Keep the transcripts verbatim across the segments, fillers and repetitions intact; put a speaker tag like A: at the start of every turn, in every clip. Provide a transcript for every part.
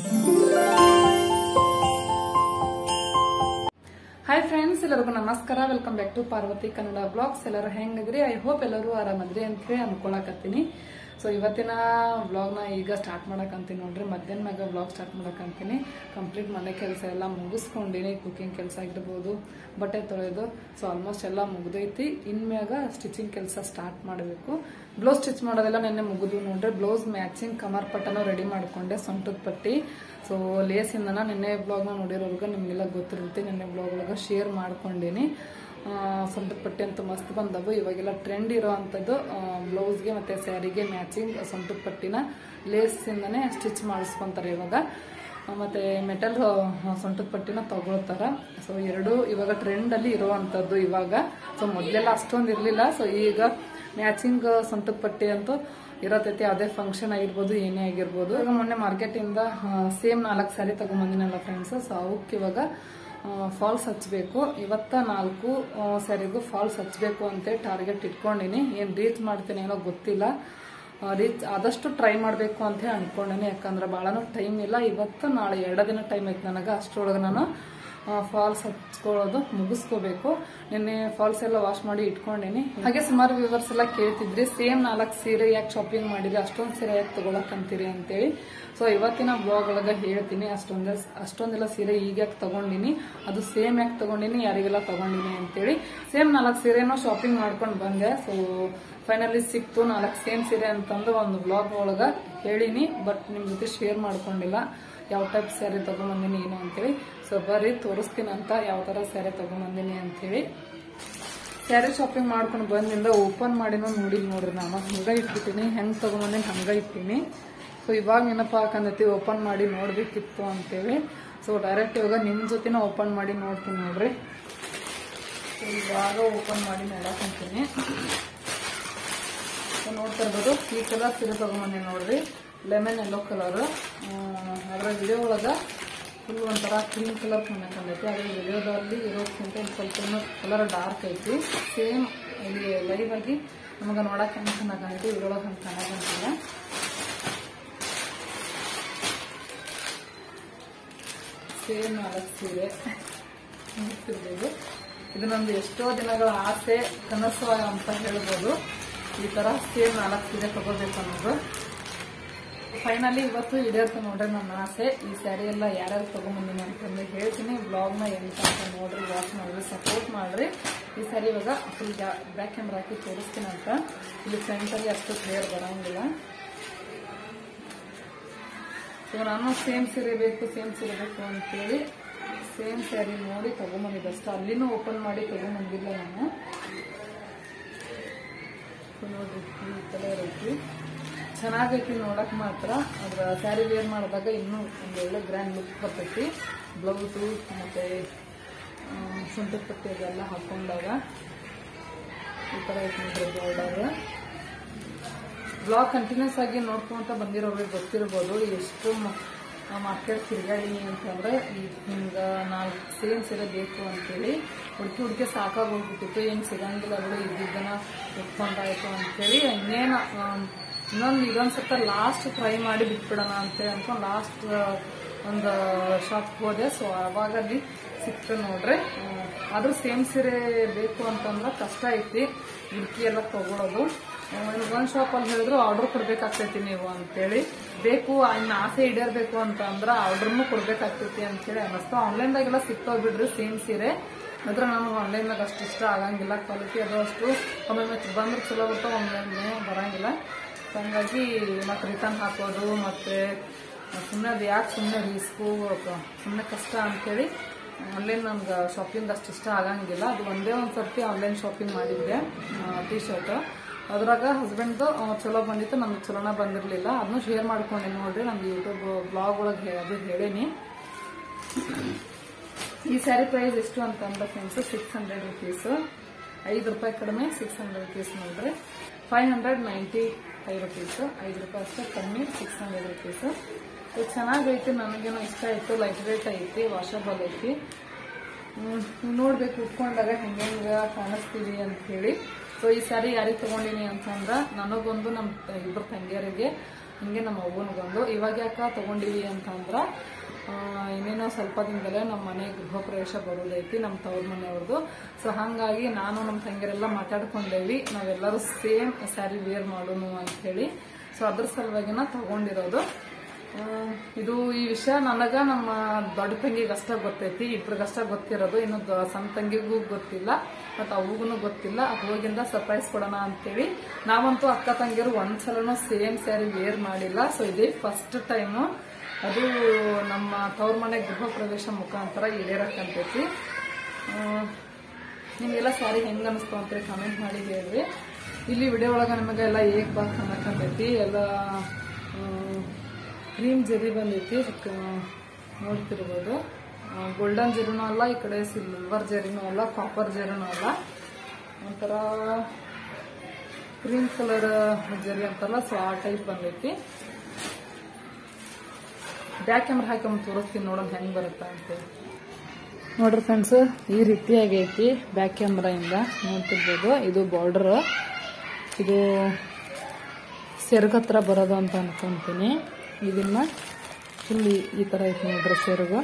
A: Hi friends, ಎಲ್ಲರಿಗೂ ನಮಸ್ಕಾರ. Welcome back to Parvati Kannada blogs. ಎಲ್ಲರೂ ಹೆಂಗದ್ರಿ? ಐ ಹೋಪ್ ಎಲ್ಲರೂ ಆರಾಮದ್ರಿ ಅಂತ ಹೇಳಿ ಅನ್ಕೊಳಕತ್ತೀನಿ. ಸೊ ಇವತ್ತಿನ ವ್ಲಾಗ್ನ ಈಗ ಸ್ಟಾರ್ಟ್ ಮಾಡಕಂತೀನಿ ನೋಡ್ರಿ. ಮಧ್ಯಾಹ್ನ ಮ್ಯಾಗ ವ್ಲಾಗ್ ಸ್ಟಾರ್ಟ್ ಮಾಡಕಂತೀನಿ. ಕಂಪ್ಲೀಟ್ ಮನೆ ಕೆಲಸ ಎಲ್ಲ ಮುಗಿಸ್ಕೊಂಡಿನಿ. ಕುಕಿಂಗ್ ಕೆಲಸ ಆಗಿರ್ಬೋದು, ಬಟ್ಟೆ ತೊಳೆಯೋದು, ಸೊ ಆಲ್ಮೋಸ್ಟ್ ಎಲ್ಲ ಮುಗ್ದೈತಿ. ಇನ್ಮ್ಯಾಗ ಸ್ಟಿಚಿಂಗ್ ಕೆಲಸ ಸ್ಟಾರ್ಟ್ ಮಾಡಬೇಕು. ಬ್ಲೌಸ್ ಸ್ಟಿಚ್ ಮಾಡೋದೆಲ್ಲ ನೆನ್ನೆ ಮುಗಿದು ನೋಡ್ರಿ. ಬ್ಲೌಸ್ ಮ್ಯಾಚಿಂಗ್ ಕಮರ್ ಪಟ್ಟನ ರೆಡಿ ಮಾಡ್ಕೊಂಡೆ, ಸೊಂಟದ ಪಟ್ಟಿ. ಸೊ ಲೇಸಿಂದನ ನಿನ್ನೆ ಬ್ಲಾಗ್ನ ನೋಡಿರೋರ್ಗ ನಿಮ್ಗೆಲ್ಲ ಗೊತ್ತಿರುತ್ತೆ. ನಿನ್ನೆ ಬ್ಲಾಗ್ ಒಳಗೆ ಶೇರ್ ಮಾಡ್ಕೊಂಡೀನಿ. ಸೊಂಟದ ಪಟ್ಟಿ ಅಂತ ಮಸ್ತ್ ಬಂದವು. ಇವಾಗೆಲ್ಲ ಟ್ರೆಂಡ್ ಇರೋ ಅಂಥದ್ದು ಬ್ಲೌಸ್ಗೆ ಮತ್ತೆ ಸ್ಯಾರಿಗೆ ಮ್ಯಾಚಿಂಗ್ ಸೊಂಟದ ಪಟ್ಟಿನ ಲೇಸಿಂದನೇ ಸ್ಟಿಚ್ ಮಾಡಿಸ್ಕೊಂತಾರೆ ಇವಾಗ. ಮತ್ತೆ ಮೆಟಲ್ ಸೊಂಟದ ಪಟ್ಟಿನ ತಗೊಳ್ತಾರ. ಸೊ ಎರಡು ಇವಾಗ ಟ್ರೆಂಡ್ ಅಲ್ಲಿ ಇರುವಂತದ್ದು ಇವಾಗ. ಸೊ ಮೊದ್ಲೆಲ್ಲ ಅಷ್ಟೊಂದು ಇರ್ಲಿಲ್ಲ. ಸೊ ಈಗ ಮ್ಯಾಚಿಂಗ್ ಸೊಂಟದ ಪಟ್ಟಿ ಅಂತೂ ಇರತೈತಿ. ಅದೇ ಫಂಕ್ಷನ್ ಆಗಿರ್ಬೋದು, ಏನೇ ಆಗಿರ್ಬೋದು. ಈಗ ಮೊನ್ನೆ ಮಾರ್ಕೆಟ್ ಇಂದ ಸೇಮ್ ನಾಲ್ಕು ಸ್ಯಾರಿ ತಗೊಂಬಂದಿನಲ್ಲ ಫ್ರೆಂಡ್ಸ್. ಸೊ ಅವಕ್ಕೆ ಇವಾಗ ಫಾಲ್ಸ್ ಹಚ್ಚಬೇಕು. ಇವತ್ತ ನಾಲ್ಕು ಸ್ಯಾರಿಗೂ ಫಾಲ್ಸ್ ಹಚ್ಚಬೇಕು ಅಂತೇಳಿ ಟಾರ್ಗೆಟ್ ಇಟ್ಕೊಂಡಿನಿ. ಏನ್ ರೀಚ್ ಮಾಡ್ತೀನಿ ಏನೋ ಗೊತ್ತಿಲ್ಲ. ರೀಚ್ ಆದಷ್ಟು ಟ್ರೈ ಮಾಡಬೇಕು ಅಂತ ಹೇಳಿ ಅನ್ಕೊಂಡೇನೆ. ಯಾಕಂದ್ರೆ ಭಾಳನೂ ಟೈಮ್ ಇಲ್ಲ. ಇವತ್ತು ನಾಳೆ ಎರಡು ದಿನ ಟೈಮ್ ಐತೆ ನನಗೆ. ಅಷ್ಟರೊಳಗೆ ನಾನು ಫಾಲ್ಸ್ ಹಚ್ಕೊಳ್ಳೋದು ಮುಗಿಸ್ಕೋಬೇಕು. ನಿನ್ನೆ ಫಾಲ್ಸ್ ಎಲ್ಲ ವಾಶ್ ಮಾಡಿ ಇಟ್ಕೊಂಡೇನಿ. ಹಾಗೆ ಸುಮಾರು ವ್ಯೂವರ್ಸ್ ಎಲ್ಲ ಕೇಳ್ತಿದ್ರಿ, ಸೇಮ್ ನಾಲ್ಕು ಸೀರೆ ಯಾಕೆ ಶಾಪಿಂಗ್ ಮಾಡಿದ್ರಿ, ಅಷ್ಟೊಂದು ಸೀರೆ ಯಾಕೆ ತಗೊಳಕಂತೀರಿ ಅಂತೇಳಿ. ಸೊ ಇವತ್ತಿನ ಬ್ಲಾಗ್ ಒಳಗೆ ಹೇಳ್ತೀನಿ. ಅಷ್ಟೊಂದ ಅಷ್ಟೊಂದೆಲ್ಲ ಸೀರೆ ಈಗ ಯಾಕೆ ತಗೊಂಡಿನಿ, ಅದು ಸೇಮ್ ಯಾಕೆ ತಗೊಂಡಿನಿ, ಯಾರಿಗೆಲ್ಲ ತಗೊಂಡಿನಿ ಅಂತೇಳಿ. ಸೇಮ್ ನಾಲ್ಕು ಸೀರೆನೂ ಶಾಪಿಂಗ್ ಮಾಡ್ಕೊಂಡು ಬಂದೆ. ಸೊ ಫೈನಲಿ ಸಿಕ್ತು ನಾಲ್ಕು ಸೇಮ್ ಸೀರೆ ಅಂತಂದು ಒಂದು ಬ್ಲಾಗ್ ಒಳಗ ಹೇಳಿನಿ. ಬಟ್ ನಿಮ್ ಜೊತೆ ಶೇರ್ ಮಾಡ್ಕೊಂಡಿಲ್ಲ ಯಾವ ಟೈಪ್ ಸ್ಯಾರಿ ತಗೊಂಬಂದಿನಿ ಏನು ಅಂತೇಳಿ. ಸೊ ಬರ್ರಿ ತೋರಿಸ್ತೀನಿ ಅಂತ ಯಾವ ತರ ಸ್ಯಾರಿ ತಗೊಂಬಂದಿನಿ ಅಂತೇಳಿ. ಸ್ಯಾರಿ ಶಾಪಿಂಗ್ ಮಾಡ್ಕೊಂಡು ಬಂದಿಂದ ಓಪನ್ ಮಾಡಿನೂ ನೋಡಿಲ್ ನೋಡ್ರಿ. ನಾನು ಹಂಗ ಇಟ್ಬಿಟ್ಟಿನಿ, ಹೆಂಗ್ ತಗೊಂಬಂದಿನಿ ಹಂಗ ಇಟ್ಟಿನಿ. ಸೊ ಇವಾಗ ನೆನಪ ಹಾಕಂದೈತಿ ಓಪನ್ ಮಾಡಿ ನೋಡ್ಬೇಕಿತ್ತು ಅಂತೇಳಿ. ಸೊ ಡೈರೆಕ್ಟ್ ಇವಾಗ ನಿಮ್ ಜೊತೆನ ಓಪನ್ ಮಾಡಿ ನೋಡ್ತೀನಿ ನೋಡ್ರಿ. ಇವಾಗ ಓಪನ್ ಮಾಡಿ ನೋಡಕಂತೀನಿ. ನೋಡ್ತಾ ಇರ್ಬೋದು, ಈ ಕಲರ್ ಸೀರೆ ತಗೊಂಬಂದಿನಿ ನೋಡ್ರಿ. Lemon yellow colour. ಅದರ ವಿಡಿಯೋ ಒಳಗ ಫುಲ್ ಒಂಥರ ಕ್ರೀಮ್ ಕಲರ್ ಕಾಣಕಂದೈತಿ. ಅದ್ರ ವಿಡಿಯೋದಲ್ಲಿ ಇರೋಕ್ಕಿಂತ ಸ್ವಲ್ಪ ಕಲರ್ ಡಾರ್ಕ್ ಐತಿ. ಸೇಮ್ ಇಲ್ಲಿ ಲೈವ್ ಆಗಿ ನಮಗ ನೋಡಕ್ ಹೆಂಗ್ ಚೆನ್ನಾಗೈತಿ, ಇದ್ರೊಳಗೆ ಹಂಗೆ ಚೆನ್ನಾಗಂತಿಲ್ಲ. ಸೇಮ್ ನಾಲ್ಕು ಸೀರೆ ಮುಗಿಸಿರ್ಬೋದು. ಇದು ನಂದು ಎಷ್ಟೋ ದಿನಗಳ ಆಸೆ, ಕನಸು ಅಂತ ಹೇಳ್ಬೋದು. ಈ ತರ ಸೇಮ್ ನಾಲ್ಕು ಸೀರೆ ತಗೋಬೇಕು ಅನ್ನೋದು ಫೈನಲಿ ಇವತ್ತು ಈಡೇರ್ತ ನೋಡ್ರಿ ನನ್ನ ಆಸೆ. ಈ ಸ್ಯಾರಿ ಎಲ್ಲ ಯಾರ್ಯಾರು ತಗೊಂಬಂದಿನಿ ಅಂತಂದ್ರೆ ಹೇಳ್ತೀನಿ. ಬ್ಲಾಗ್ ನ ಎಂತ ಅಂತ ನೋಡ್ರಿ, ವಾಚ್ ಮಾಡ್ರಿ, ಸಪೋರ್ಟ್ ಮಾಡ್ರಿ. ಈ ಸ್ಯಾರಿ ಇವಾಗ ಫುಲ್ ಬ್ಯಾಕ್ ಕ್ಯಾಮ್ರಾ ಹಾಕಿ ತೋರಿಸ್ತೀನಿ ಅಂತ. ಇಲ್ಲಿ ಫ್ರಂಟ್ ಅಲ್ಲಿ ಅಷ್ಟು ಕ್ಲಿಯರ್ ಬರಂಗಿಲ್ಲ. ಸೊ ನಾನು ಸೇಮ್ ಸೀರೆ ಬೇಕು ಸೇಮ್ ಸೀರೆ ಬೇಕು ಅಂತೇಳಿ ಸೇಮ್ ಸ್ಯಾರಿ ನೋಡಿ ತಗೊಂಬಂದಿದ್ದಷ್ಟು. ಅಲ್ಲಿನೂ ಓಪನ್ ಮಾಡಿ ತಗೊಂಬಂದಿಲ್ಲ ನಾನು. ನೋಡ್ರಿ ಈ ಕಲರ್ ಐತಿ, ಚೆನ್ನಾಗೈತಿ ನೋಡಕ್ ಮಾತ್ರ. ಅದ್ರ ಸ್ಯಾರಿ ವೇರ್ ಮಾಡಿದಾಗ ಇನ್ನೂ ಒಂದು ಒಳ್ಳೆ ಗ್ರ್ಯಾಂಡ್ ಲುಕ್ ಬರ್ತೈತಿ. ಬ್ಲೌಸು ಮತ್ತೆ ಸೊಂಟದ ಪಟ್ಟಿ ಅದೆಲ್ಲ ಹಾಕೊಂಡಾಗ ಈ ತರ ಐತಿ ನೋಡ್ರಿ ಬಾರ್ಡರ್. ಬ್ಲಾಗ್ ಕಂಟಿನ್ಯೂಸ್ ಆಗಿ ನೋಡ್ಕೊಂತ ಬಂದಿರೋರಿಗೆ ಗೊತ್ತಿರ್ಬೋದು ಎಷ್ಟು ಮಾರ್ಕೆಟ್ ತಿರ್ಗಾಡಿನಿ ಅಂತಂದ್ರೆ. ಹಿಂಗ ನಾಲ್ಕು ಸೇಮ್ ಸೀರೆ ಬೇಕು ಅಂತೇಳಿ ಹುಡುಕಿ ಹುಡುಕಿ ಸಾಕಾಗಿ ಹೋಗ್ಬಿಟ್ಟಿತ್ತು. ಏನ್ ಸಿಗಂಗಿಲ್ಲ ಬಿಡು, ಇದ್ದಿದ್ದನ ಉಟ್ಕೊಂಡಾಯ್ತು ಅಂತೇಳಿ ಇನ್ನೇನು ಇನ್ನೊಂದು ಇದೊಂದ್ ಸತ್ತ ಲಾಸ್ಟ್ ಟ್ರೈ ಮಾಡಿ ಬಿಟ್ಬಿಡೋಣ ಅಂತೇಳಿ ಅನ್ಕೊಂಡು ಲಾಸ್ಟ್ ಒಂದು ಶಾಪ್ ಹೋದೆ. ಸೊ ಅವಾಗ ಅಲ್ಲಿ ಸಿಕ್ತು ನೋಡ್ರಿ. ಆದ್ರೂ ಸೇಮ್ ಸೀರೆ ಬೇಕು ಅಂತಂದ್ರೆ ಕಷ್ಟ ಐತಿ ಹುಡುಕಿ ಎಲ್ಲ ತಗೊಳೋದು. ಒಂದ್ ಶಾಪ್ ಅಲ್ಲಿ ಹೇಳಿದ್ರು ಆರ್ಡರ್ ಕೊಡ್ಬೇಕಾಗ್ತೈತಿ ನೀವು ಅಂತೇಳಿ. ಬೇಕು ಇನ್ನು ಆಸೆ ಈಡೇರ್ಬೇಕು ಅಂತ ಅಂದ್ರ ಆರ್ಡರ್ನು ಕೊಡ್ಬೇಕಾಗ್ತೈತಿ ಅಂತೇಳಿ ಅನ್ನಿಸ್ತು. ಆನ್ಲೈನ್ದಾಗೆಲ್ಲ ಸಿಕ್ತಾವ್ ಬಿಡ್ರಿ ಸೇಮ್ ಸೀರೆ. ಆದ್ರೆ ನಮ್ಗೆ ಆನ್ಲೈನ್ದಾಗ ಅಷ್ಟು ಇಷ್ಟ ಆಗಂಗಿಲ್ಲ. ಕ್ವಾಲಿಟಿ ಅದು ಅಷ್ಟು ಒಮ್ಮೊಮ್ಮೆ ಬಂದ್ರೆ ಚಲೋ ಬರ್ತಾವ, ಒಮ್ಮೊಮ್ಮೆ ಬರಂಗಿಲ್ಲ. ಹಂಗಾಗಿ ಮತ್ತೆ ರಿಟರ್ನ್ ಹಾಕೋದು ಮತ್ತೆ ಸುಮ್ಮನೆ ಅದು ಯಾಕೆ ಸುಮ್ಮನೆ ರಿಸ್ಕು, ಸುಮ್ಮನೆ ಕಷ್ಟ ಅಂತೇಳಿ ಆನ್ಲೈನ್ ನಮ್ಗೆ ಶಾಪಿಂಗ್ ಅಷ್ಟು ಇಷ್ಟ ಆಗಂಗಿಲ್ಲ. ಅದು ಒಂದೇ ಒಂದು ಸರ್ತಿ ಆನ್ಲೈನ್ ಶಾಪಿಂಗ್ ಮಾಡಿದ್ದೆ ಟಿ ಶರ್ಟ್. ಅದ್ರಾಗ ಹಸ್ಬೆಂಡ್ದು ಚಲೋ ಬಂದಿತ್ತು, ನಮ್ಗೆ ಚಲೋನ ಬಂದಿರಲಿಲ್ಲ. ಅದನ್ನು ಶೇರ್ ಮಾಡ್ಕೊಂಡೆ ನೋಡ್ರಿ. ನಮ್ಗೆ ಯೂಟ್ಯೂಬ್ ಬ್ಲಾಗ್ ಒಳಗೆ ಅದು ಹೇಳೇನಿ. ಈ ಸ್ಯಾರಿ ಪ್ರೈಸ್ ಎಷ್ಟು ಅಂತಂದ್ರೆ ಫ್ರೆಂಡ್ಸ್ ಸಿಕ್ಸ್ ಹಂಡ್ರೆಡ್ ರುಪೀಸ್. ಐದು ರೂಪಾಯಿ ಕಡಿಮೆ ಸಿಕ್ಸ್ ಹಂಡ್ರೆಡ್ ರುಪೀಸ್ ನೋಡ್ರಿ. Five hundred ninety five rupees. ಐದು ರೂಪಾಯಿ ಅಷ್ಟೇ ಕಮ್ಮಿ, ಸಿಕ್ಸ್ ಹಂಡ್ರೆಡ್ ರುಪೀಸ್. ಇದು ಚೆನ್ನಾಗೈತಿ, ನನಗೇನೋ ಇಷ್ಟ ಆಯ್ತು. ಲೈಟ್ ವೇಟ್ ಐತಿ, ವಾಷಬಲ್ ಐತಿ. ನೋಡ್ಬೇಕು ಉಟ್ಕೊಂಡಾಗ ಹೆಂಗೆ ಹೆಂಗ ಕಾಣಿಸ್ತೀವಿ ಅಂತ ಹೇಳಿ. ಸೊ ಈ ಸ್ಯಾರಿ ಯಾರಿಗೆ ತಗೊಂಡಿನಿ ಅಂತಂದ್ರ ನನಗೊಂದು ನಮ್ಮ ಇಬ್ಬರು ತಂಗಿಯರಿಗೆ ಹಿಂಗೆ ನಮ್ಮ ಅವ್ವನಿಗೊಂದು. ಇವಾಗ ಯಾಕ ತಗೊಂಡಿವಿ ಅಂತಂದ್ರ ಇನ್ನೇನೋ ಸ್ವಲ್ಪ ದಿನದಲ್ಲೇ ನಮ್ಮ ಮನೆ ಗೃಹ ಪ್ರವೇಶ ಬರೋದೈತಿ ನಮ್ಮ ತವ್ರ ಮನೆಯವ್ರದ್ದು. ಸೊ ಹಂಗಾಗಿ ನಾನು ನಮ್ಮ ತಂಗಿಯರೆಲ್ಲ ಮಾತಾಡ್ಕೊಂಡೇವಿ ನಾವೆಲ್ಲರೂ ಸೇಮ್ ಸ್ಯಾರಿ ವೇರ್ ಮಾಡೋಣ ಅಂತ ಹೇಳಿ. ಸೊ ಅದ್ರ ಸಲುವಾಗಿನ ತಗೊಂಡಿರೋದು ಇದು. ಈ ವಿಷಯ ನನಗ ನಮ್ಮ ದೊಡ್ಡ ತಂಗಿಗೆ ಅಷ್ಟ ಗೊತ್ತೈತಿ, ಇಬ್ರಿಗಷ್ಟ ಗೊತ್ತಿರೋದು. ಇನ್ನು ಸಣ್ಣ ತಂಗಿಗೂ ಗೊತ್ತಿಲ್ಲ, ಮತ್ತು ಅವ್ರಿಗೂ ಗೊತ್ತಿಲ್ಲ. ಹೋಗಿಂದ ಸರ್ಪ್ರೈಸ್ ಕೊಡೋಣ ಅಂತೇಳಿ ನಾವಂತೂ ಅಕ್ಕ ತಂಗಿಯರು ಒಂದ್ಸಲನೂ ಸೇಮ್ ಸ್ಯಾರಿ ವೇರ್ ಮಾಡಿಲ್ಲ. ಸೊ ಇದೇ ಫಸ್ಟ್ ಟೈಮು ಅದು ನಮ್ಮ ತವ್ರ ಮನೆ ಗೃಹ ಪ್ರವೇಶ ಮುಖಾಂತರ ಈಡೇರಕ್ಕಂತೈತಿ. ನಿಮಗೆಲ್ಲ ಸ್ಯಾರಿ ಹೆಂಗೆ ಅನಿಸ್ತು ಅಂತೇಳಿ ಕಮೆಂಟ್ ಮಾಡಿ ಹೇಳ್ರಿ. ಇಲ್ಲಿ ವಿಡಿಯೋ ಒಳಗೆ ನಿಮಗೆಲ್ಲ ಹೇಗೆ ಬಂದು ಅನ್ನಕಂತೈತಿ. ಎಲ್ಲ ಕ್ರೀಮ್ ಜರಿ ಬಂದೈತಿ, ನೋಡ್ತಿರ್ಬೋದು. ಗೋಲ್ಡನ್ ಜರಿನೂ ಅಲ್ಲ, ಈ ಕಡೆ ಸಿಲ್ವರ್ ಜರಿನೂ ಅಲ್ಲ, ಕಾಪರ್ ಜರಿನೂ ಅಲ್ಲ, ಒಂಥರ ಕ್ರೀಮ್ ಕಲರ್ ಜರಿ ಅಂತಲ್ಲ, ಸೊ ಆ ಟೈಪ್ ಬಂದೈತಿ. ಬ್ಯಾಕ್ ಕ್ಯಾಮ್ರಾ ಹಾಕಿ ತೋರಿಸ್ತೀನಿ ನೋಡೋಣ ಹೆಂಗೆ ಬರುತ್ತಾ ಅಂತೇಳಿ. ನೋಡ್ರಿ ಫ್ರೆಂಡ್ಸ್, ಈ ರೀತಿ ಆಗೈತಿ ಬ್ಯಾಕ್ ಕ್ಯಾಮ್ರಾಯಿಂದ ನೋಡ್ತಿರ್ಬೋದು. ಇದು ಬಾರ್ಡರ್, ಇದು ಸೆರಗು ಹತ್ರ ಬರೋದು ಅಂತ ಅನ್ಕೊಂತೀನಿ. ಇದನ್ನ ಫುಲ್ ಈ ತರ ಐತಿ ನೋಡ್ರಿ ಸೆರಗು.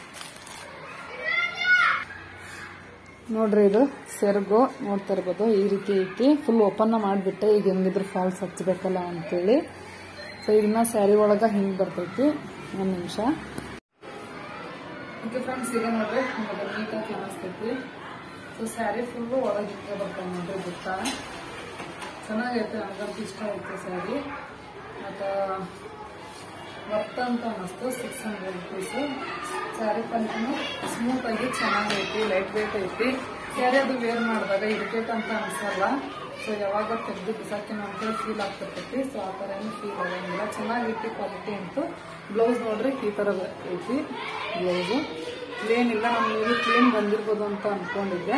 A: ನೋಡ್ರಿ ಇದು ಸೆರಗು ನೋಡ್ತಾ ಇರ್ಬೋದು, ಈ ರೀತಿ ಐತಿ. ಫುಲ್ ಓಪನ್ ಮಾಡಿಬಿಟ್ಟೆ ಈಗ ಹೆಂಗಿದ್ರು ಫಾಲ್ಸ್ ಹಚ್ಚಬೇಕಲ್ಲ ಅಂತೇಳಿ. ಸೊ ಇದನ್ನ ಸ್ಯಾರಿ ಒಳಗ ಹಿಂಗ್ ಬರ್ತೈತಿ. ಒಂದು ನಿಮಿಷ. ಓಕೆ ಫ್ರೆಂಡ್ಸ್, ಈಗ ನೋಡ್ರಿ ನೀಟಾಗಿ ಕಾಣಿಸ್ತೈತಿ. ಸೊ ಸ್ಯಾರಿ ಫುಲ್ಲು ಒಳಗೆ ಹಿಂಗೆ ಬರ್ತಾವೆ ನೋಡ್ರಿ, ಗೊತ್ತಾ ಚೆನ್ನಾಗೈತೆ. ನನಗಂತೂ ಇಷ್ಟ ಐತೆ ಸ್ಯಾರಿ. ಮತ್ತು ವರ್ತ್ ಅಂತ ಅನ್ನಿಸ್ತು. ಸಿಕ್ಸ್ ಹಂಡ್ರೆಡ್ ರುಪೀಸು ಸ್ಯಾರಿ ಪಂಚನು ಸ್ಮೂತ್ ಆಗಿ ಚೆನ್ನಾಗೈತಿ, ಲೈಟ್ ವೇಟ್ ಐತಿ. ಸ್ಯಾರಿ ಅದು ವೇರ್ ಮಾಡಿದಾಗ ಇರಿಟೇಟ್ ಅಂತ ಅನ್ಸಲ್ಲ. ಸೊ ಯಾವಾಗ ತೆಗೆದು ಬಿಸಾಕಿನ ಅಂತೇಳಿ ಫೀಲ್ ಆಗ್ತಿರ್ತೈತಿ. ಸೊ ಆ ಥರ ಏನು ಫೀಲ್ ಆಗಂಗಿಲ್ಲ, ಚೆನ್ನಾಗೈತಿ ಕ್ವಾಲಿಟಿ ಅಂತೂ. ಬ್ಲೌಸ್ ನೋಡ್ರಿ ಈ ಥರ ಐತಿ ಬ್ಲೌಸು. ಏನಿಲ್ಲ ನಮ್ಗೆ ಕ್ಲೀನ್ ಬಂದಿರ್ಬೋದು ಅಂತ ಅನ್ಕೊಂಡಿದ್ದೆ.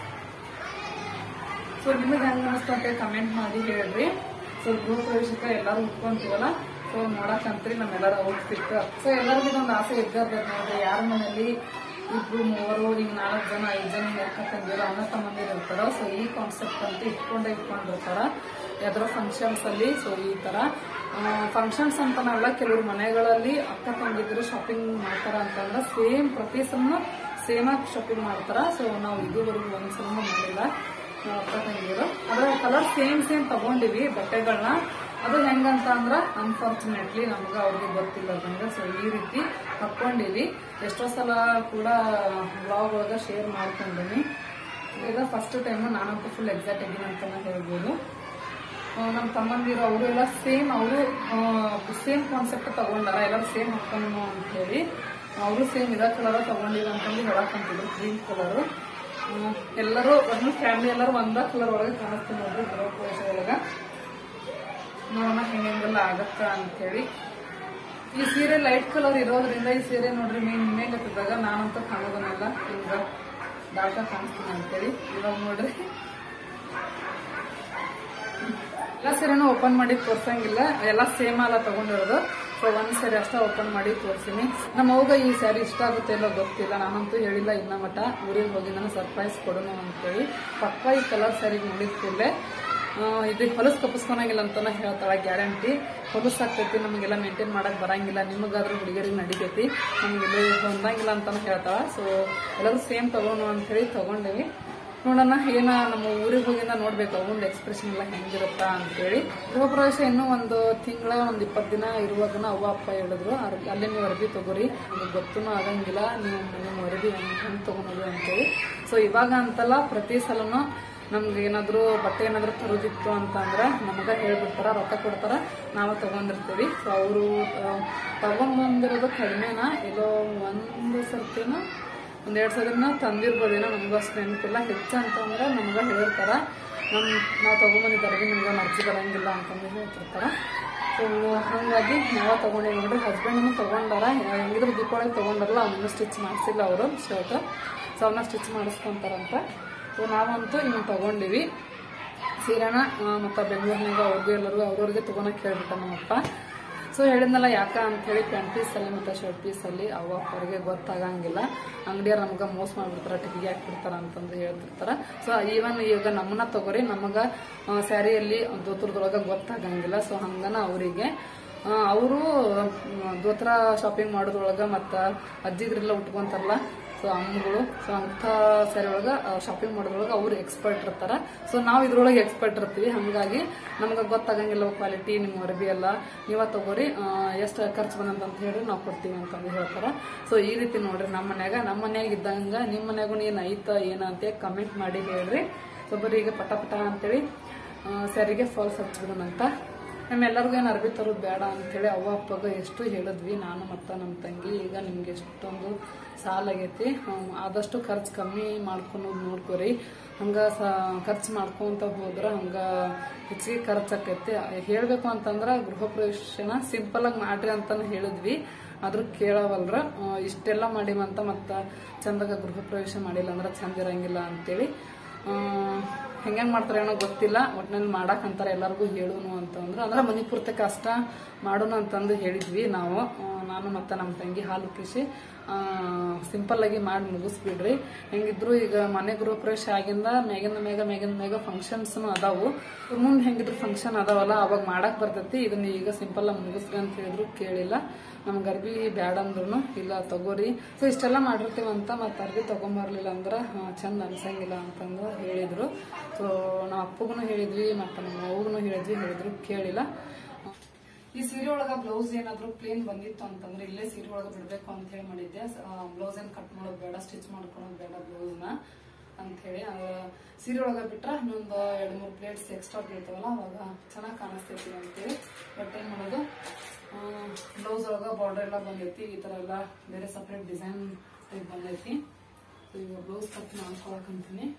A: ಸೊ ನಿಮಗೆ ಹೆಂಗೆ ಅನಿಸ್ತು ಅಂತ ಕಮೆಂಟ್ ಮಾಡಿ ಹೇಳ್ರಿ. ಸೊ ಗೃಹ ಪ್ರವೇಶಕ್ಕೆ ಎಲ್ಲರೂ ಉಟ್ಕೊಂತೀವಲ್ಲ, ಸೊ ನೋಡಕ್ಕಂತ್ರಿ ನಮ್ಮೆಲ್ಲರ ಔಟ್ಫಿಟ್. ಸೊ ಎಲ್ಲರಿಗೂ ಒಂದು ಆಸೆ ಇದ್ದಿರ್ತೈತೆ ನೋಡ್ರಿ, ಯಾರ ಮನೇಲಿ ಇಬ್ರು ಮೂವರು ಹಿಂಗ್ ನಾಲ್ಕು ಜನ ಐದು ಜನ ಅಕ್ಕ ತಂಗಿಯರು ಅಣ್ಣ ತಮ್ಮಂದಿರು ಇರ್ತಾರ. ಸೊ ಈ ಕಾನ್ಸೆಪ್ಟ್ ಅಂತ ಇಟ್ಕೊಂಡೇ ಇಟ್ಕೊಂಡಿರ್ತಾರ ಯಾವ್ದಾರ ಫಂಕ್ಷನ್ಸ್ ಅಲ್ಲಿ. ಸೊ ಈ ತರ ಫಂಕ್ಷನ್ಸ್ ಅಂತನಲ್ಲ, ಕೆಲವ್ರು ಮನೆಗಳಲ್ಲಿ ಅಕ್ಕ ತಂಗಿದ್ರು ಶಾಪಿಂಗ್ ಮಾಡ್ತಾರ ಅಂತಂದ್ರೆ ಸೇಮ್ ಪ್ರತಿ ಸಲ ಸೇಮ್ ಆಗಿ ಶಾಪಿಂಗ್ ಮಾಡ್ತಾರ. ಸೊ ನಾವು ಇದುವರೆಗೂ ಒಂದ್ಸಲ ಮಾಡಿಲ್ಲ ಅಕ್ಕ ತಂಗಿರು. ಅದ್ರ ಕಲರ್ ಸೇಮ್ ಸೇಮ್ ತಗೊಂಡಿವಿ ಬಟ್ಟೆಗಳನ್ನ. ಅದು ಹೆಂಗಂತ ಅಂದ್ರ ಅನ್ಫಾರ್ಚುನೇಟ್ಲಿ ನಮ್ಗೆ ಅವ್ರಿಗೆ ಗೊತ್ತಿಲ್ಲ ಅದಂಗ. ಸೊ ಈ ರೀತಿ ಹಾಕೊಂಡಿವಿ. ಎಷ್ಟೋ ಸಲ ಕೂಡ ಬ್ಲಾಗ್ ಒಳಗ ಶೇರ್ ಮಾಡ್ಕೊಂಡೀನಿ. ಈಗ ಫಸ್ಟ್ ಟೈಮ್ ನಾನಂತೂ ಫುಲ್ ಎಕ್ಸಾಕ್ಟ್ ಆಗಿನ ಅಂತಾನೆ ಹೇಳ್ಬೋದು. ನಮ್ಮ ತಮ್ಮಂದಿರು ಅವರು ಎಲ್ಲ ಸೇಮ್, ಅವರು ಸೇಮ್ ಕಾನ್ಸೆಪ್ಟ್ ತಗೊಂಡಾರ. ಎಲ್ಲರೂ ಸೇಮ್ ಹಾಕೊಂಡು ಅಂತ ಹೇಳಿ ಅವರು ಸೇಮ್ ಇದ ಕಲರ್ ತಗೊಂಡಿಲ್ಲ ಅಂತಂದು ಹೇಳಕ್ಕಂತಿದ್ರು, ಕ್ರೀಮ್ ಕಲರ್. ಎಲ್ಲರೂ ಒಂದು ಫ್ಯಾಮಿಲಿ ಎಲ್ಲರೂ ಒಂದ ಕಲರ್ ಒಳಗೆ ಕಾಣಿಸ್ತೀನಿ ನೋಡ್ರಿ ಗೃಹ ಪ್ರವೇಶ ಒಳಗ. ನೋಡೋಣ ಹೆಂಗೆಲ್ಲ ಆಗತ್ತ ಅಂತೇಳಿ. ಈ ಸೀರೆ ಲೈಟ್ ಕಲರ್ ಇರೋದ್ರಿಂದ ಈ ಸೀರೆ ನೋಡ್ರಿ ಮೇನ್ ಮೇಲೆ ಹತ್ತಿದಾಗ ನಾನಂತೂ ಕಾಣೋದನ್ನೆಲ್ಲ ಹಿಂಗ ಡಾರ್ಕ್ ಕಾಣಿಸ್ತೀನಿ ಅಂತೇಳಿ. ಇವಾಗ ನೋಡ್ರಿ ಎಲ್ಲ ಸೀರೆನೂ ಓಪನ್ ಮಾಡಿ ತೋರ್ಸಂಗಿಲ್ಲ, ಎಲ್ಲ ಸೇಮ್ ಅಲ್ಲ ತಗೊಂಡಿರೋದು. ಸೊ ಒಂದ್ ಸ್ಯಾರಿ ಅಷ್ಟೇ ಓಪನ್ ಮಾಡಿ ತೋರಿಸಿನಿ. ನಮ್ಮ ಅವ್ಗ ಈ ಸ್ಯಾರಿ ಇಷ್ಟ ಆಗುತ್ತೆ ಎಲ್ಲೋ ಗೊತ್ತಿಲ್ಲ, ನಾನಂತೂ ಹೇಳಿಲ್ಲ ಇನ್ನ ಮಟ. ಊರಿಗೆ ಹೋಗಿ ನಾನು ಸರ್ಪ್ರೈಸ್ ಕೊಡೋಣ ಅಂತೇಳಿ. ಪಕ್ಕ ಈ ಕಲರ್ ಸ್ಯಾರಿ ನೋಡಿದ್ಕೂಡ್ಲೆ ಇದು ಹೊಲಸು ಕಪ್ಪಿಸ್ಕೊಳಂಗಿಲ್ಲ ಅಂತಾನೆ ಹೇಳ್ತಾಳ, ಗ್ಯಾರಂಟಿ. ಹೊಲಸು ಆಗ್ತೈತಿ, ನಮಗೆಲ್ಲ ಮೇಂಟೈನ್ ಮಾಡಕ್ ಬರಂಗಿಲ್ಲ, ನಿಮಗಾದ್ರೂ ಹುಡುಗರಿಗೆ ನಡಿತೈತಿ, ನಮಗೆಲ್ಲ ಹೊಂದಂಗಿಲ್ಲ ಅಂತಾನೆ ಹೇಳ್ತಾಳ. ಸೊ ಎಲ್ಲರೂ ಸೇಮ್ ತಗೋಣ ಅಂತ ಹೇಳಿ ತಗೊಂಡೇವಿ. ನೋಡೋಣ ಏನ ನಮ್ಮ ಊರಿಗೆ ಹೋಗಿಂದ ನೋಡ್ಬೇಕು ಅವೊಂದು ಎಕ್ಸ್ಪ್ರೆಷನ್ ಎಲ್ಲ ಹೆಂಗಿರುತ್ತಾ ಅಂತೇಳಿ. ಗೃಹ ಪ್ರವೇಶ ಇನ್ನೂ ಒಂದು ತಿಂಗಳ ಒಂದು ಇಪ್ಪತ್ತು ದಿನ ಇರುವಾಗನ ಅವ್ವ ಅಪ್ಪ ಹೇಳಿದ್ರು, ಅಲ್ಲೇ ನೀವು ವರದಿ ತಗೋರಿ, ನಿಮ್ಗೆ ಗೊತ್ತೂ ಆಗಂಗಿಲ್ಲ ನೀವು ನಿಮ್ಮ ವರದಿ ಹೆಂಗೆ ತಗೊಳೋದು ಅಂತೇಳಿ. ಸೊ ಇವಾಗ ಅಂತಲ್ಲ, ಪ್ರತಿ ಸಲನು ನಮ್ಗೆ ಏನಾದ್ರು ಬಟ್ಟೆ ಏನಾದ್ರು ತರೋದಿತ್ತು ಅಂತಂದ್ರೆ ನಮಗ ಹೇಳ್ಬಿಡ್ತಾರ, ರೊಕ್ಕ ಕೊಡ್ತಾರ, ನಾವ ತಗೊಂಡಿರ್ತೀವಿ. ಸೊ ಅವರು ತಗೊಂಡ್ಬಂದಿರೋದು ಕಡಿಮೆನ, ಎಲ್ಲೋ ಒಂದು ಸರ್ತಿನ ಒಂದೆರಡು ಸಾವಿರನ ತಂದಿರ್ಬೋದೇನೋ, ನಮಗೂ ಅಷ್ಟು ನೆನಪಿಲ್ಲ. ಹೆಚ್ಚಂತಂದ್ರೆ ನಮ್ಗೆ ಹೇಳಿರ್ತಾರ, ನಮ್ ನಾವು ತಗೊಂಬಂದಿದ್ದಾರೆ ನಿಮ್ಗೆ ಮರ್ಜಿ ಬರಂಗಿಲ್ಲ ಅಂತಂದು ಹೇಳ್ತಿರ್ತಾರ. ಸೊ ಹಾಗಾಗಿ ನಾವ ತಗೊಂಡೇವಿ ನೋಡ್ರಿ. ಹಸ್ಬೆಂಡ್ನು ತಗೊಂಡಾರ, ಹೆಂಗಿದ್ರು ದೀಪಾವಳಿಗೆ ತಗೊಂಡಾರಲ್ಲ, ಅವನ್ನ ಸ್ಟಿಚ್ ಮಾಡಿಸಿಲ್ಲ ಅವರು ಶರ್ಟ್. ಸೊ ಅವನ್ನ ಸ್ಟಿಚ್ ಮಾಡಿಸ್ಕೊಂತಾರಂತ. ಸೊ ನಾವಂತೂ ಇನ್ನು ತಗೊಂಡಿವಿ ಸೀರೆನ. ಮತ್ತು ಬೆಂಗಳೂರಿನಾಗ ಅವ್ರಿಗೂ ಎಲ್ಲರಿಗೂ ಅವ್ರವ್ರಿಗೆ ತೊಗೊಳಕ್ಕೆ ಹೇಳ್ಬಿಟ್ಟ ನಮ್ಮಪ್ಪ. ಸೊ ಹೇಳಿದ್ನಲ್ಲ ಯಾಕ ಅಂತೇಳಿ, ಪ್ಯಾಂಟ್ ಪೀಸಲ್ಲಿ ಮತ್ತು ಶರ್ಟ್ ಪೀಸಲ್ಲಿ ಅವ ಅವ್ರಿಗೆ ಗೊತ್ತಾಗಂಗಿಲ್ಲ, ಅಂಗಡಿಯವ್ರು ನಮ್ಗೆ ಮೋಸ ಮಾಡ್ಬಿಡ್ತಾರ, ಟಿಕಿಗೆ ಹಾಕ್ಬಿಡ್ತಾರ ಅಂತಂದು ಹೇಳ್ತಿರ್ತಾರ. ಸೊ ಈವನ್ ಈಗ ನಮ್ಮನ್ನ ತಗೋರಿ, ನಮಗ ಸ್ಯಾರಿಯಲ್ಲಿ ದೋತ್ರದೊಳಗೆ ಗೊತ್ತಾಗಂಗಿಲ್ಲ. ಸೊ ಹಂಗನ ಅವರಿಗೆ ಅವರು ದೋತ್ರ ಶಾಪಿಂಗ್ ಮಾಡೋದ್ರೊಳಗ ಮತ್ತ ಅಜ್ಜಿದ್ರೆಲ್ಲ ಉಟ್ಕೊಂತಾರಲ್ಲ ಸೊ ಅಮ್ಮಗಳು ಸೊ ಅಂತ ಸ್ಯಾರಿ ಒಳಗ ಶಾಪಿಂಗ್ ಮಾಡೋದ್ರೊಳಗ ಅವ್ರು ಎಕ್ಸ್ಪರ್ಟ್ ಇರ್ತಾರ. ಸೊ ನಾವು ಇದ್ರೊಳಗೆ ಎಕ್ಸ್ಪರ್ಟ್ ಇರ್ತೀವಿ. ಹಂಗಾಗಿ ನಮ್ಗೆ ಗೊತ್ತಾಗಂಗಿಲ್ಲ ಕ್ವಾಲಿಟಿ ನಿಮ್ಮ ಅರಬಿ ಎಲ್ಲ ನೀವ ತಗೋರಿ ಎಷ್ಟು ಖರ್ಚು ಬಂದಂತ ಹೇಳಿ ನಾವು ಕೊಡ್ತೀವಿ ಅಂತಂದು ಹೇಳ್ತಾರ. ಸೊ ಈ ರೀತಿ ನೋಡ್ರಿ ನಮ್ಮ ಮನ್ಯಾಗ ನಮ್ಮ ಮನ್ಯಾಗ ಇದ್ದಂಗ ನಿಮ್ಮ ಮನ್ಯಾಗೂ ಏನ್ ಐತ ಏನ ಅಂತ ಕಮೆಂಟ್ ಮಾಡಿ ಹೇಳ್ರಿ. ಸೊ ಬರೀ ಈಗ ಪಟ ಪಟ ಅಂತೇಳಿ ಸ್ಯಾರಿಗೆ ಫಾಲ್ಸ್ ಹಚ್ಬಿಡೋಣಂತ. ನಮ್ಮೆಲ್ಲರಿಗೂ ಏನು ಅರ್ಬಿ ತರೋದು ಬೇಡ ಅಂತೇಳಿ ಅವ್ವ ಅಪ್ಪಗ ಎಷ್ಟು ಹೇಳಿದ್ವಿ ನಾನು ಮತ್ತು ನಮ್ಮ ತಂಗಿ. ಈಗ ನಿಮ್ಗೆ ಎಷ್ಟೊಂದು ಸಾಲ ಆಗೈತಿ, ಆದಷ್ಟು ಖರ್ಚು ಕಮ್ಮಿ ಮಾಡ್ಕೊಳೋದು ನೋಡ್ಕೋರಿ. ಹಂಗ ಖರ್ಚು ಮಾಡ್ಕೊಂತ ಹೋದ್ರ ಹಂಗ ಹೆಚ್ಚಿಗೆ ಖರ್ಚು ಆಕೈತಿ. ಹೇಳ್ಬೇಕು ಅಂತಂದ್ರ ಗೃಹ ಪ್ರವೇಶನ ಸಿಂಪಲ್ ಆಗಿ ಮಾಡ್ರಿ ಅಂತಾನು ಹೇಳಿದ್ವಿ, ಆದ್ರೂ ಕೇಳವಲ್ರ. ಇಷ್ಟೆಲ್ಲ ಮಾಡಿವಂತ ಮತ್ತ ಚಂದಾಗ ಗೃಹ ಪ್ರವೇಶ ಮಾಡಿಲ್ಲ ಅಂದ್ರ ಚಂದ ಇರಂಗಿಲ್ಲ ಅಂತೇಳಿ ಹೆಂಗ್ ಮಾಡ್ತಾರ ಏನೋ ಗೊತ್ತಿಲ್ಲ. ಒಟ್ನಲ್ಲಿ ಮಾಡಕ್ ಅಂತಾರ ಎಲ್ಲರಿಗೂ ಹೇಳೋನು ಅಂತಂದ್ರು. ಅಂದ್ರೆ ಮನಿ ಪೂರ್ತಿ ಕಷ್ಟ ಮಾಡೋಣ ಅಂತಂದು ಹೇಳಿದ್ವಿ ನಾವು, ನಾನು ಮತ್ತೆ ನಮ್ಮ ತಂಗಿ ಹಾಲು ಕೃಷಿ ಸಿಂಪಲ್ ಆಗಿ ಮಾಡಿ ಮುಗಿಸ್ಬಿಡ್ರಿ. ಹೆಂಗಿದ್ರು ಈಗ ಮನೆ ಗೃಹ ಪ್ರವೇಶ ಆಗಿಂದ ಮೇಗಿಂದ ಮೇಗ ಮೇಗಿಂದ ಮೇಗ ಫಂಕ್ಷನ್ಸ್ ಅದಾವು. ಮುಂದೆ ಹೆಂಗಿದ್ರು ಫಂಕ್ಷನ್ ಅದಾವಲ್ಲ ಅವಾಗ ಮಾಡಕ್ ಬರ್ತೈತಿ. ಇದನ್ನ ಈಗ ಸಿಂಪಲ್ ಆಗಿ ಮುಗಿಸ್ರಿ ಅಂತ ಹೇಳಿದ್ರು ಕೇಳಿಲ್ಲ. ನಮ್ಗೆ ಅರ್ಬಿ ಬ್ಯಾಡ ಅಂದ್ರು ಇಲ್ಲ ತಗೋರಿ. ಸೊ ಇಷ್ಟೆಲ್ಲ ಮಾಡಿರ್ತೀವಂತ ಮತ್ತೆ ಅರ್ಬಿ ತಗೊಂಬರ್ಲಿಲ್ಲ ಅಂದ್ರ ಚಂದ ಅನ್ಸಂಗಿಲ್ಲ ಅಂತಂದು ಹೇಳಿದ್ರು. ಸೊ ನಾವು ಅಪ್ಪಗೂ ಹೇಳಿದ್ವಿ ಮತ್ತೆ ನಮ್ಮ ಅವ್ಗೂ ಹೇಳಿದ್ವಿ, ಹೇಳಿದ್ರು ಕೇಳಿಲ್ಲ. ಈ ಸೀರೆ ಒಳಗ ಬ್ಲೌಸ್ ಏನಾದ್ರು ಪ್ಲೇನ್ ಬಂದಿತ್ತು ಅಂತಂದ್ರೆ ಇಲ್ಲೇ ಸೀರೆ ಒಳಗ ಬಿಡ್ಬೇಕು ಅಂತ ಹೇಳಿ ಮಾಡಿದ್ದೆ. ಬ್ಲೌಸ್ ಏನ್ ಕಟ್ ಮಾಡೋದು ಬೇಡ, ಸ್ಟಿಚ್ ಮಾಡ್ಕೊಳೋದು ಬೇಡ ಬ್ಲೌಸ್ ನ ಅಂತ ಹೇಳಿ. ಸೀರೆ ಒಳಗ ಬಿಟ್ರ ಇನ್ನೊಂದು ಎರಡ್ ಮೂರ್ ಪ್ಲೇಟ್ಸ್ ಎಕ್ಸ್ಟ್ರಾ ಬೀಳ್ತಾವಲ್ಲ ಅವಾಗ ಚೆನ್ನಾಗಿ ಕಾಣಿಸ್ತೈತಿ ಅಂತೇಳಿ. ಬಟ್ ಏನ್ ಮಾಡೋದು, ಬ್ಲೌಸ್ ಒಳಗ ಬಾರ್ಡರ್ ಎಲ್ಲ ಬಂದೈತಿ. ಈ ತರ ಎಲ್ಲ ಬೇರೆ ಸಪ್ರೇಟ್ ಡಿಸೈನ್ ಬಂದೈತಿ. ಈಗ ಬ್ಲೌಸ್ ಕಟ್ ಮಾಡ್ಕೊಳಕಂತೀನಿ.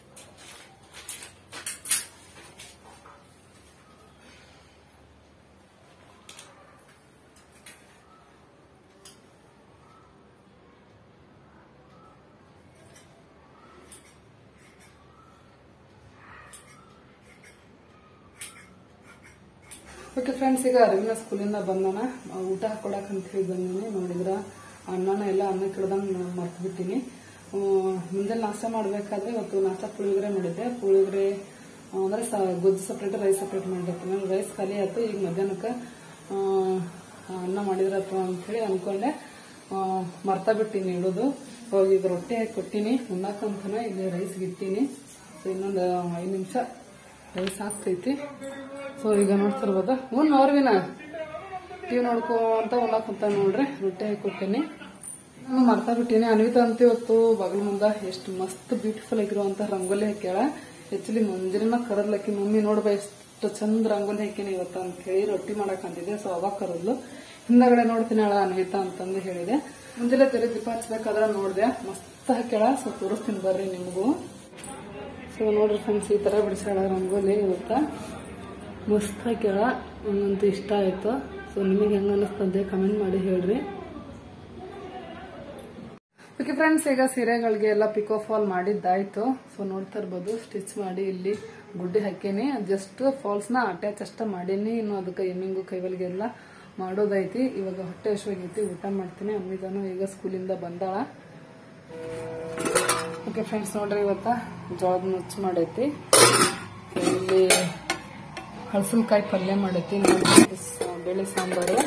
A: ಓಕೆ ಫ್ರೆಂಡ್ಸ್, ಈಗ ಅರವಿನ ಸ್ಕೂಲಿಂದ ಬಂದಾನ, ಊಟ ಹಾಕೊಡಕ್ ಅಂತ ಹೇಳಿ ಬಂದಿನಿ. ನೋಡಿದ್ರ ಅನ್ನನ ಎಲ್ಲ ಅನ್ನ ಕೆಳದಂಗ ಮರ್ತು ಬಿಟ್ಟಿನಿ. ಮುಂಜಾನೆ ನಾಷ್ಟ ಮಾಡ್ಬೇಕಾದ್ರೆ ಇವತ್ತು ನಾಷ್ಟ ಪುಳಿಯೋಗರೆ ಮಾಡಿದ್ದೆ. ಪುಳಿಯೋಗರೆ ಅಂದ್ರೆ ಗೊಜ್ಜು ಸಪ್ರೇಟ್ ರೈಸ್ ಸಪ್ರೇಟ್ ಮಾಡಿರ್ತೀನಿ. ರೈಸ್ ಖಾಲಿ ಆಯ್ತು. ಈಗ ಮಧ್ಯಾಹ್ನಕ್ಕೆ ಅನ್ನ ಮಾಡಿದ್ರಪ್ಪ ಅಂತ ಹೇಳಿ ಅನ್ಕೊಂಡೆ, ಮರ್ತಾ ಬಿಟ್ಟಿನಿ ಇಡೋದು. ಈಗ ರೊಟ್ಟಿ ಹಾಕಿ ಕೊಟ್ಟಿನಿ ಉಣ್ಣಾಕಂತನ. ಇಲ್ಲಿ ರೈಸ್ ಇಟ್ಟಿನಿ. ಸೊ ಇನ್ನೊಂದು ಐದು ನಿಮಿಷ ರೈಸ್ ಹಾಕ್ತೈತಿ. ಸೊ ಈಗ ನೋಡ್ತಿರ್ಬೋದ ಉನ್ ಅವ್ರವಿನ ಟಿವಿ ನೋಡ್ಕೋ ಅಂತ ಉಣ್ಣಾಕಂತ ನೋಡ್ರಿ. ರೊಟ್ಟಿ ಹಾಕಿ ಕೊಟ್ಟೇನಿ. ನಾನು ಮರ್ತಾ ಬಿಟ್ಟಿನಿ. ಅನ್ವಿತಾ ಅಂತ ಇವತ್ತು ಬಗಲ್ ಮುಂದ ಎಷ್ಟು ಮಸ್ತ್ ಬ್ಯೂಟಿಫುಲ್ ಆಗಿರುವಂತ ರಂಗೋಲಿ ಹಾಕ್ಯಾಳ. ಆಕ್ಚುಲಿ ಮುಂಜಾನೆ ಕರದ್ಲಕ್ಕಿ ಮಮ್ಮಿ ನೋಡ್ಬಾ ಎಷ್ಟು ಚಂದ ರಂಗೋಲಿ ಹಾಕಿನಿ ಇವತ್ತ ಅಂತ ಹೇಳಿ ರೊಟ್ಟಿ ಮಾಡಕ್ ಅಂತಿದ್ದೆ. ಸೊ ಅವಾಗ ಕರದ್ಲು. ಹಿಂದಗಡೆ ನೋಡ್ತೀನಿ ಅಳ ಅನ್ವಿತಾ ಅಂತಂದು ಹೇಳಿದೆ. ಮುಂಜಾನೆ ತೆರೆ ದೀಪ ಹಚ್ಬೇಕಾದ್ರ ನೋಡ್ದೆ ಮಸ್ತ್ ಹಾಕ್ಯಾಳ. ಸೊ ತೋರಿಸ್ತೀನಿ ಬರ್ರಿ ನಿಮ್ಗೂ. ಸೊ ನೋಡ್ರಿ ಫ್ರೆಂಡ್ಸ್, ಈ ತರ ಬಿಡಿಸ್ಯಾಳ ರಂಗೋಲಿ ಇವತ್ತ. ಮಸ್ತ್ ಹಾಕ್ಯಾಳ. ನಂಗಂತೂ ಇಷ್ಟ ಆಯ್ತು. ಸೊ ನಿಮಗೆ ಹೆಂಗ ಅನಿಸ್ತದೆ ಕಮೆಂಟ್ ಮಾಡಿ ಹೇಳ್ರಿ. ಓಕೆ ಫ್ರೆಂಡ್ಸ್, ಈಗ ಸೀರೆಗಳಿಗೆ ಎಲ್ಲ ಪಿಕೋ ಫಾಲ್ ಮಾಡಿದ್ದಾಯ್ತು. ಸೊ ನೋಡ್ತಾ ಇರ್ಬೋದು ಸ್ಟಿಚ್ ಮಾಡಿ ಇಲ್ಲಿ ಗುಡ್ಡಿ ಹಾಕೇನಿ. ಜಸ್ಟ್ ಫಾಲ್ಸ್ ನ ಅಟ್ಯಾಚ್ ಅಷ್ಟ ಮಾಡೀನಿ. ಇನ್ನು ಅದಕ್ಕೆ ಎಮ್ಮಿಂಗು ಕೈವಲ್ಗೆ ಎಲ್ಲ ಮಾಡೋದೈತಿ. ಇವಾಗ ಹೊಟ್ಟೆ ಹಶ್ವಾಗೈತಿ, ಊಟ ಮಾಡ್ತೀನಿ. ಅಮ್ಮಿದಾನು ಈಗ ಸ್ಕೂಲಿಂದ ಬಂದಾಳ. ಓಕೆ ಫ್ರೆಂಡ್ಸ್, ನೋಡ್ರಿ ಇವತ್ತ ಜೋಳದ ನುಚ್ಚು ಮಾಡೈತಿ. ಇಲ್ಲಿ ಹಳಸಲ್ಕಾಯಿ ಪಲ್ಯ ಮಾಡೈತಿ. ಬೇಳೆ ಸಾಂಬಾರು,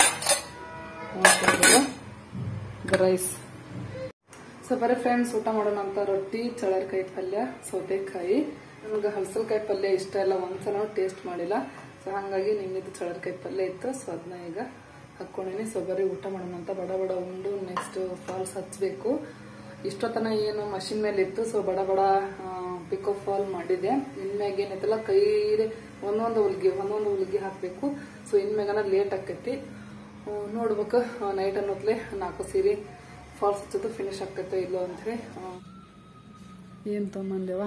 A: ರೈಸ್. ಸೊ ಬರೀ ಫ್ರೆಂಡ್ಸ್ ಊಟ ಮಾಡೋಣ ಅಂತ ರೊಟ್ಟಿ, ಚಳರ್ಕಾಯಿ ಪಲ್ಯ, ಸೌತೆಕಾಯಿ. ನಮ್ಗೆ ಹಳಸಲ್ಕಾಯಿ ಪಲ್ಯ ಇಷ್ಟ ಇಲ್ಲ, ಒಂದ್ಸಲ ಟೇಸ್ಟ್ ಮಾಡಿಲ್ಲ. ಸೊ ಹಂಗಾಗಿ ನಿಮ್ಮಿದು ಚಳರ್ಕಾಯಿ ಪಲ್ಯ ಇತ್ತು. ಸೊ ಅದನ್ನ ಈಗ ಹಾಕೊಂಡಿನಿ. ಸೊ ಬರೀ ಊಟ ಮಾಡೋಣ ಅಂತ ಬಡ ಬಡ ಉಂಡು ನೆಕ್ಸ್ಟ್ ಫಾಲ್ಸ್ ಹಚ್ಬೇಕು. ಇಷ್ಟೊತ್ತನ ಏನು ಮಷಿನ್ ಮೇಲೆ ಇತ್ತು. ಸೊ ಬಡ ಬಡ ಪಿಕೋ ಫಾಲ್ ಮಾಡಿದೆ. ಇನ್ಮ್ಯಾಗ ಏನೈತಲ್ಲ ಕೈ ಒಂದೊಂದು ಹೊಲಿಗೆ ಒಂದೊಂದು ಹೊಲಿಗೆ ಹಾಕ್ಬೇಕು. ಸೊ ಇನ್ಮ್ಯಾಗನ ಲೇಟ್ ಆಕೈತಿ. ನೋಡ್ಬೇಕು ನೈಟ್ ಅನ್ನೋತ್ಲೆ ನಾಲ್ಕು ಸೀರೆ ಫಾಲ್ಸ್ ಹಚ್ಚೋದು ಫಿನಿಶ್ ಆಕೈತೋ ಇಲ್ಲೋ ಅಂತ ಹೇಳಿ. ಏನ್ ತಗೊಂಬಂದೇವ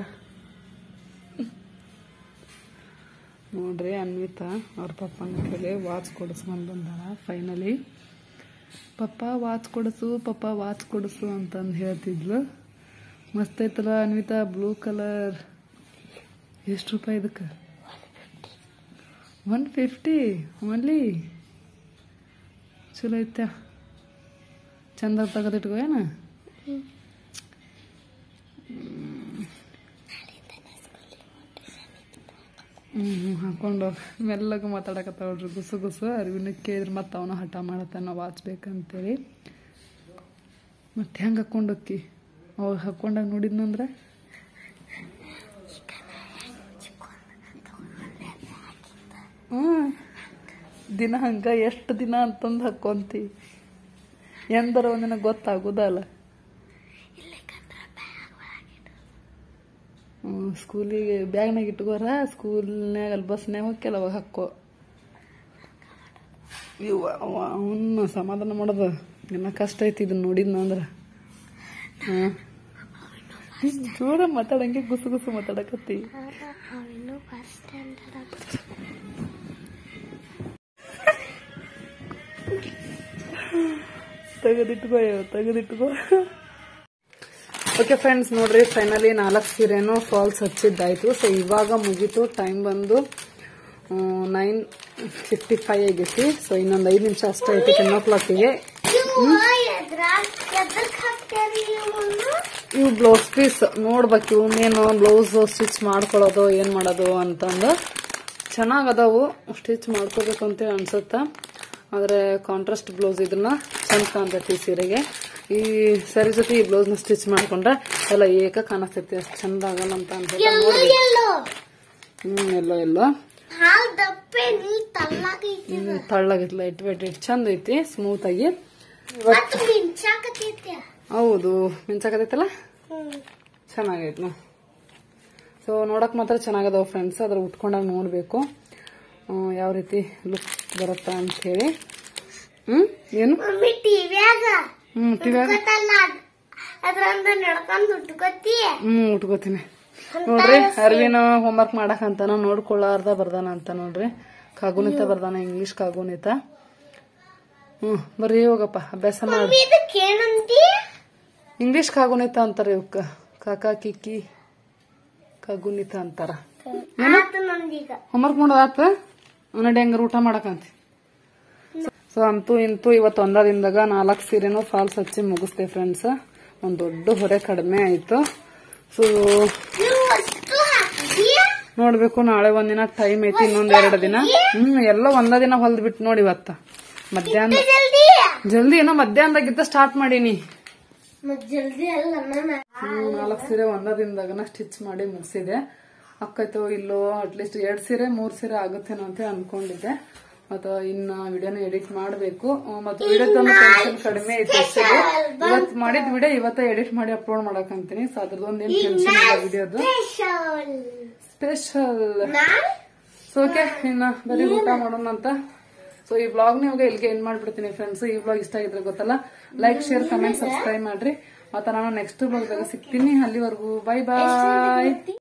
A: ನೋಡ್ರಿ. ಅನ್ವಿತಾ ಅವ್ರ ಪಪ್ಪನ ಕೈಲಿ ವಾಚ್ ಕೊಡಿಸ್ಕೊಂಡ್ ಬಂದಾಳ. ಫೈನಲಿ ಪಪ್ಪ ವಾಚ್ ಕೊಡಿಸು ಪಪ್ಪ ವಾಚ್ ಕೊಡಿಸು ಅಂತಂದು ಹೇಳ್ತಿದ್ಲು. ಮಸ್ತ್ ಐತಲ್ಲ ಅನ್ವಿತಾ, ಬ್ಲೂ ಕಲರ್. ಎಷ್ಟು ರೂಪಾಯಿ ಇದಕ್ಕೆ? One fifty only. ಚಲೋ ಐತ, ಚಂದ ತೆಗೆದಿಟ್ಕೋ ಏನ. ಹ್ಮ್ ಹಾಕೊಂಡು ಮೆಲ್ಲಗ ಮಾತಾಡಕತ್ತಾವ್ರಿ ಗುಸು ಗುಸು ಅರಿವಿನ ಕೇಳಿದ್ರೆ ಮತ್ತೆ ಅವನು ಹಠ ಮಾಡತ್ತ ನಾವು ವಾಚ್ಬೇಕಂತೇಳಿ ಮತ್ತೆ ಹೆಂಗೆ ಹಾಕೊಂಡೋಕ್ಕಿ ಅವಾಗ ಹಾಕೊಂಡಾಗ ನೋಡಿದ್ನಂದ್ರೆ ಹ್ಮ್ ದಿನ ಹಂಗ ಎಷ್ಟು ದಿನ ಅಂತಂದು ಹಾಕೊಂತಿ ಎಂದರ ಒಂದಿನ ಗೊತ್ತಾಗುದಲ್ಲ. ಹ್ಮ್ ಸ್ಕೂಲಿಗೆ ಬ್ಯಾಗ್ನಾಗ ಇಟ್ಕೋರ ಸ್ಕೂಲ್ನಾಗ ಅಲ್ಲಿ ಬಸ್ನ್ಯಾಗ ಹೋಗ್ಯಲ್ಲ ಅವಾಗ ಹಾಕೋ. ಇವ ಅವನ್ನ ಸಮಾಧಾನ ಮಾಡೋದು ಇನ್ನ ಕಷ್ಟ ಐತಿ ಇದನ್ನ ನೋಡಿದ್ನಂದ್ರ. ಹಾ ಜೋರ ಮಾತಾಡಂಗೆ ಗುಸು ಗುಸು ಮಾತಾಡಕತ್ತಿ. ತೆಗೆದಿಟ್ಕೋ ತೆಗೆದಿಟ್ಕೋ. ಓಕೆ ಫ್ರೆಂಡ್ಸ್ ನೋಡ್ರಿ ಫೈನಲಿ ನಾಲ್ಕು ಸೀರೆನೂ ಫಾಲ್ಸ್ ಹಚ್ಚಿದ್ದಾಯ್ತು. ಸೊ ಇವಾಗ ಮುಗೀತು. ಟೈಮ್ ಬಂದು ನೈನ್ ಫಿಫ್ಟಿ ಫೈವ್ ಆಗೈತಿ. ಸೊ ಇನ್ನೊಂದು ಐದು ನಿಮಿಷ ಅಷ್ಟೇ ಐತಿ ಟೆನ್ ಓ ಕ್ಲಾಕಿಗೆ. ಇವು ಬ್ಲೌಸ್ ಪೀಸ್ ನೋಡ್ಬೇಕು ಇವನ್ನೇನು ಬ್ಲೌಸ್ ಸ್ಟಿಚ್ ಮಾಡ್ಕೊಳ್ಳೋದು ಏನ್ ಮಾಡೋದು ಅಂತಂದು ಚೆನ್ನಾಗದಾವು. ಸ್ಟಿಚ್ ಮಾಡ್ಕೋಬೇಕು ಅಂತ ಅನ್ಸುತ್ತ. ಆದ್ರೆ ಕಾಂಟ್ರಾಸ್ಟ್ ಬ್ಲೌಸ್ ಇದನ್ನ ಚಂದ ಕಾಣ್ತೈತಿ ಸೀರೆಗೆ. ಈ ಸರಿ ಜೊತೆ ಈ ಬ್ಲೌಸ್ ನ ಸ್ಟಿಚ್ ಮಾಡ್ಕೊಂಡ್ರೆ ಎಲ್ಲ ಏಕ ಕಾಣಿಸ್ತೈತಿ. ಅಷ್ಟು ಚಂದ ಆಗಲ್ಲ ಅಂತ ಅನ್ಸುತ್ತೆ. ಹ್ಮ್ ಎಲ್ಲೋ ಎಲ್ಲೋ ತಳ್ಳಗೈತಿ ಲೈಟ್ ವೇಟ್ ಇಟ್ ಚಂದ ಐತಿ ಸ್ಮೂತ್ ಆಗಿ. ಹೌದು ಮಿಂಚಾಕತೈತಲ್ಲ ಚೆನ್ನಾಗೈತಿ. ಸೊ ನೋಡಕ್ ಮಾತ್ರ ಚೆನ್ನಾಗದಾವ ಫ್ರೆಂಡ್ಸ್. ಅದ್ರ ಉಟ್ಕೊಂಡಾಗ ನೋಡ್ಬೇಕು ಯಾವ ರೀತಿ ಲುಕ್ ಬರುತ್ತಾ ಅಂತ ಹೇಳಿ. ಹ್ಮ್ ಏನು ಹ್ಮ್ ಟಿವ್ಯಾಗ ಹ್ಮ್ ಉಟ್ಕೋತೀನಿ ನೋಡ್ರಿ. ಅರ್ವಿನ ಹೋಮ್ವರ್ಕ್ ಮಾಡಕ್ ಅಂತಾನ ನೋಡ್ಕೊಳ್ಳಾರ್ದ ಬರ್ದಾನ ಅಂತ ನೋಡ್ರಿ. ಕಾಗುಣಿತ ಬರ್ದಾನ ಇಂಗ್ಲಿಷ್ ಕಾಗುಣಿತ. ಹ್ಮ್ ಬರ್ರಿ ಹೋಗಪ್ಪ ಅಭ್ಯಾಸ ಮಾಡಿ. ಇಂಗ್ಲಿಷ್ ಕಾಗುಣಿತ ಅಂತಾರ ಇವಕ್ಕ. ಕಾಕಾ ಕಿಕ್ಕಿ ಕಾಗುಣಿತ ಅಂತಾರ. ಹೋಮ್ವರ್ಕ್ ಮಾಡೋದಾತ ನಡಿ ಹಂಗಾರ ಊಟ ಮಾಡಕಂತ. ಸೊ ಅಂತೂ ಇಂತೂ ಇವತ್ತು ಒಂದ ದಿನದಾಗ ನಾಲ್ಕು ಸೀರೆನೂ ಫಾಲ್ಸ್ ಹಚ್ಚಿ ಮುಗಿಸ್ತೇವೆ ಫ್ರೆಂಡ್ಸ್. ಒಂದ್ ದೊಡ್ಡ ಹೊರೆ ಕಡಿಮೆ ಆಯ್ತು. ಸೊ ನೋಡ್ಬೇಕು ನಾಳೆ ಒಂದಿನ ಟೈಮ್ ಐತಿ. ಇನ್ನೊಂದ್ ಎರಡು ದಿನ ಹ್ಮ್ ಎಲ್ಲ ಒಂದ ದಿನ ಹೊಲ್ದ್ ಬಿಟ್ಟು ನೋಡಿ ಇವತ್ತ ಮಧ್ಯಾಹ್ನ ಜಲ್ದಿ ಏನೋ ಮಧ್ಯಾಹ್ನದಾಗಿದ್ದ ಸ್ಟಾರ್ಟ್ ಮಾಡೀನಿ. ನಾಲ್ಕು ಸೀರೆ ಒಂದ ದಿನದಾಗ ಸ್ಟಿಚ್ ಮಾಡಿ ಮುಗಿಸಿದೆ. ಅಕ್ಕೈತೋ ಇಲ್ಲೋ ಅಟ್ಲೀಸ್ಟ್ ಎರಡ್ ಸೀರೆ ಮೂರ್ ಸೀರೆ ಆಗುತ್ತೇನೋ ಅಂತ ಅನ್ಕೊಂಡಿದ್ದೆ. ಮತ್ತ ಇನ್ನ ವಿಡಿಯೋನ ಎಡಿಟ್ ಮಾಡ್ಬೇಕು. ಮತ್ತೆ ವಿಡಿಯೋ ಟೆನ್ಷನ್ ಕಡಿಮೆ ಐತಿ. ಇವತ್ ಮಾಡಿದ್ ವಿಡಿಯೋ ಇವತ್ತ ಎಡಿಟ್ ಮಾಡಿ ಅಪ್ಲೋಡ್ ಮಾಡಕಂತೀನಿ. ಸೊ ಅದ್ರದೊಂದ್ ಏನ್ ಟೆನ್ಷನ್ ಇಲ್ಲ ವಿಡಿಯೋದು ಸ್ಪೆಷಲ್. ಸೊ ಓಕೆ ಇನ್ನ ಬರೀ ಊಟ ಮಾಡೋಣ ಅಂತ. ಸೊ ಈ ಬ್ಲಾಗ್ ನ ಇವಾಗ ಇಲ್ಲಿಗೆ ಏನ್ ಮಾಡ್ಬಿಡ್ತೀನಿ ಫ್ರೆಂಡ್ಸ್. ಈ ಬ್ಲಾಗ್ ಇಷ್ಟ ಆಗಿದ್ರೆ ಗೊತ್ತಲ್ಲ ಲೈಕ್ ಶೇರ್ ಕಮೆಂಟ್ ಸಬ್ಸ್ಕ್ರೈಬ್ ಮಾಡ್ರಿ. ಮತ್ತ ನಾನು ನೆಕ್ಸ್ಟ್ ಬ್ಲಾಗ್ ದಾಗ ಸಿಗ್ತೀನಿ. ಅಲ್ಲಿವರೆಗೂ ಬೈ ಬಾಯ್.